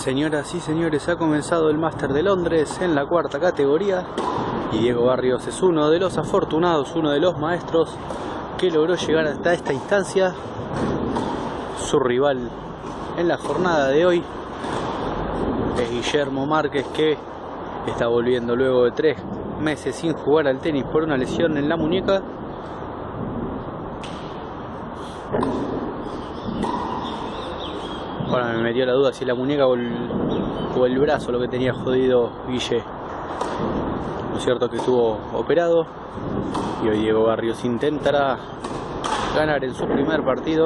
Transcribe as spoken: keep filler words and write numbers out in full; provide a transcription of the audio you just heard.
Señoras y señores, ha comenzado el Máster de Londres en la cuarta categoría y Diego Barrios es uno de los afortunados, uno de los maestros que logró llegar hasta esta instancia. Su rival en la jornada de hoy es Guillermo Márquez, que está volviendo luego de tres meses sin jugar al tenis por una lesión en la muñeca. Ahora me metió la duda si la muñeca o el, o el brazo lo que tenía jodido Guille. Lo cierto es que estuvo operado y hoy Diego Barrios intentará ganar en su primer partido.